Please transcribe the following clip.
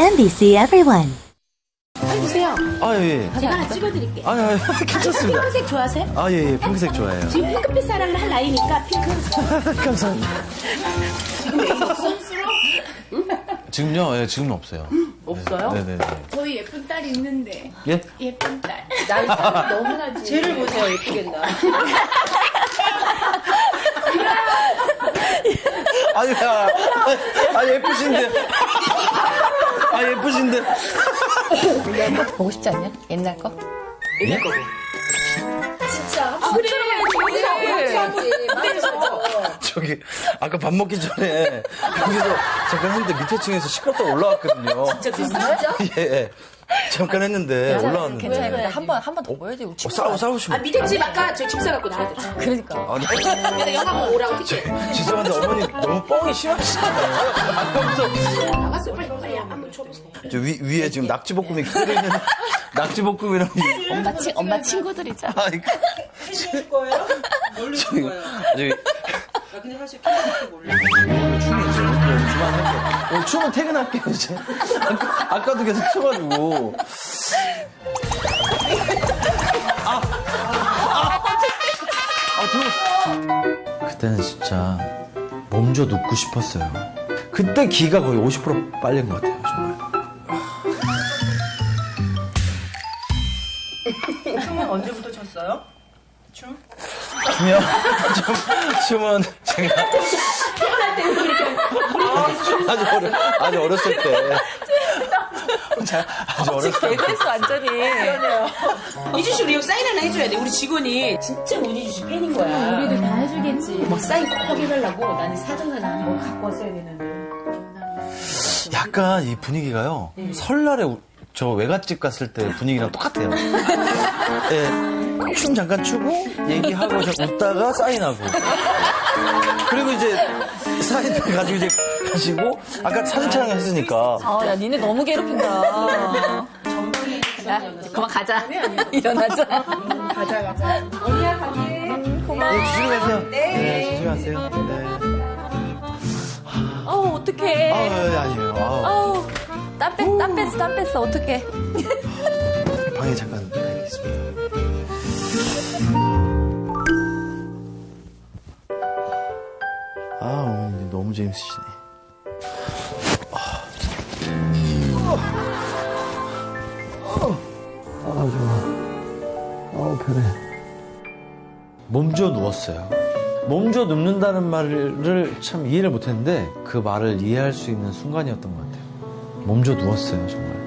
MBC Everyone. 보세요. 아, 예. 제가 하나 찍어드릴게요. 아, 괜찮습니다. 핑크색 좋아하세요? 아, 예, 핑크색 좋아해요. 지금 핑크빛 사랑을 할 나이니까 핑크. 감사합니다. 지금 애인 없어? 지금요? 예, 지금은 없어요. 없어요? 네네네. 저희 예쁜 딸이 있는데. 예? 예쁜 딸. 나이 너무나지. 쟤를 보세요, 예쁘겠나. 아니, 예쁘신데. 아, 예쁘신데. 옛날 거 보고 싶지 않냐? 옛날 거? 옛날 거고. 진짜. 그래, 저기, 아까 밥 먹기 전에 여기서 잠깐 했는데 밑에 층에서 시끄럽다고 올라왔거든요. 진짜? 예. 잠깐 했는데 올라왔는데. 괜찮아요. 한 번 더 보여야지. 우리 친구. 싸우시면. 아, 밑에 집 아까 저 집사 갖고 나와야 돼. 그러니까. 아니, 내가 영화 보고 오라고 티켓. 죄송한데 어머니 너무 뻥이 심하시잖아요. 아까부터. 나갔어, 빨리 한번 줘보세요. 저 위에 지금 낙지볶음이 기다려 있는 낙지볶음이랑 엄마 친구들이죠. 줄 거예요? 놀릴 거예요. 저기 나 그냥 사실 캐릭터 몰라. 오늘 추면 퇴근할게요 이제. 아까도 계속 쳐가지고. 그때는 진짜 몸져 눕고 싶었어요. 그때 기가 거의 50% 빨린 것 같아요 정말. 춤은 언제부터 췄어요? 춤? 춤은 제가 아주 어렸을 때. 아주 어렸을 때. 개그했어 완전히. 이주 씨 우리 여기 사인 하나 해줘야 돼. 우리 직원이 진짜 문희주 씨 팬인 거야. 우리들 다 해주겠지. 막 사인 꼭 해달라고. 나는 사정사정 뭘 갖고 왔어야 되는데. 약간 이 분위기가요. 설날에 저 외갓집 갔을 때 분위기랑 똑같아요. 예, 춤 잠깐 추고 얘기하고 웃다가 사인하고. 그리고 이제 사인 가지고 이제 가시고 아까 사진 촬영했으니까. 야 니네 너무 괴롭힌다. 야 그만 가자. 일어나자. 가자. 언니야 가게. 고마워. 네, 조심히 가세요. 네, 조심히 가세요. 네. 어떡해. 아니에요. 땀 뺐어. 어떡해. 방에 잠깐 가겠습니다. 어머니 너무 재밌으시네. 좋아. 편해. 몸져 누웠어요. 몸져 눕는다는 말을 참 이해를 못했는데 그 말을 이해할 수 있는 순간이었던 것 같아요. 몸져 누웠어요, 정말.